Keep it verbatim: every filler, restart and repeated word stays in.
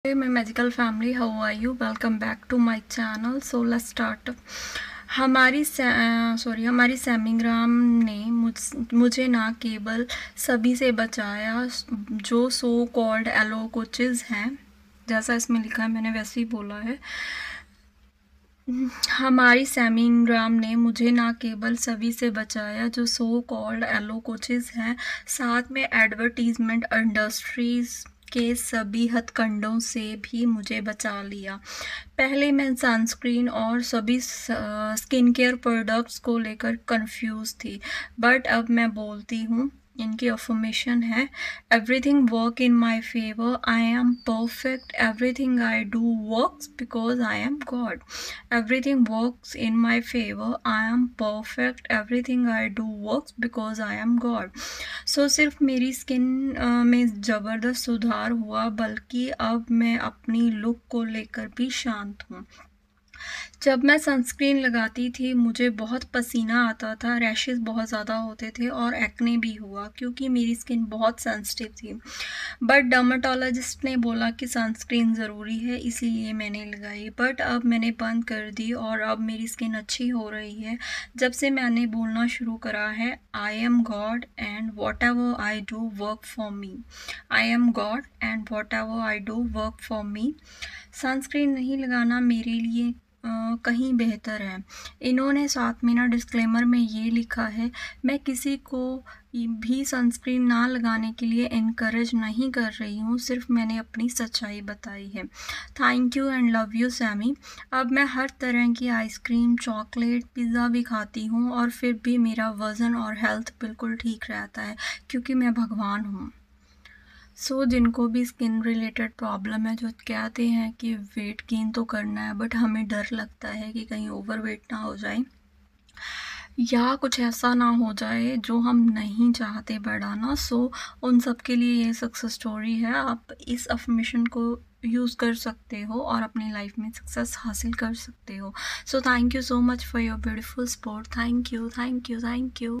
Hey my magical family, how are you? Welcome back to my channel. So let's start. हमारी sorry हमारी सैमिंग्राम ने मुझ मुझे ना केवल सभी से बचाया जो सो कॉल्ड एलो कोचेज़ हैं, जैसा इसमें लिखा है मैंने वैसे ही बोला है। हमारी सैमिंग्राम ने मुझे ना केवल सभी से बचाया जो सो कॉल्ड एलो कोचेज़ हैं, साथ में एडवर्टीज़मेंट इंडस्ट्रीज़ के सभी हथकंडों से भी मुझे बचा लिया। पहले मैं सनस्क्रीन और सभी स्किन केयर प्रोडक्ट्स को लेकर कंफ्यूज थी, बट अब मैं बोलती हूँ, इनकी अफर्मेशन है, everything work in my favour, I am perfect, everything I do works because I am God, everything works in my favour, I am perfect, everything I do works because I am God. So सिर्फ मेरी skin में ज़बरदस्त सुधार हुआ, बल्कि अब मैं अपनी लुक को लेकर भी शांत हूँ। जब मैं सनस्क्रीन लगाती थी मुझे बहुत पसीना आता था, रैशेस बहुत ज़्यादा होते थे और एक्ने भी हुआ क्योंकि मेरी स्किन बहुत सेंसिटिव थी। बट डर्माटोलॉजिस्ट ने बोला कि सनस्क्रीन ज़रूरी है, इसीलिए मैंने लगाई। बट अब मैंने बंद कर दी और अब मेरी स्किन अच्छी हो रही है जब से मैंने बोलना शुरू करा है, I am God and whatever I do work for me, I am God and whatever I do work for me. Sunscreen नहीं लगाना मेरे लिए Uh, कहीं बेहतर है। इन्होंने साथ में ना डिस्क्लेमर में ये लिखा है, मैं किसी को भी सनस्क्रीन ना लगाने के लिए इनकरेज नहीं कर रही हूँ, सिर्फ मैंने अपनी सच्चाई बताई है। Thank you and love you Sammy. अब मैं हर तरह की आइसक्रीम, चॉकलेट, पिज़्ज़ा भी खाती हूँ और फिर भी मेरा वज़न और हेल्थ बिल्कुल ठीक रहता है क्योंकि मैं भगवान हूँ। सो so, जिनको भी स्किन रिलेटेड प्रॉब्लम है, जो कहते हैं कि वेट गेन तो करना है बट हमें डर लगता है कि कहीं ओवर वेट ना हो जाए या कुछ ऐसा ना हो जाए जो हम नहीं चाहते बढ़ाना। सो so, उन सब के लिए ये सक्सेस स्टोरी है। आप इस अफर्मेशन को यूज़ कर सकते हो और अपनी लाइफ में सक्सेस हासिल कर सकते हो। So thank you so much for your beautiful support. Thank you thank you thank you.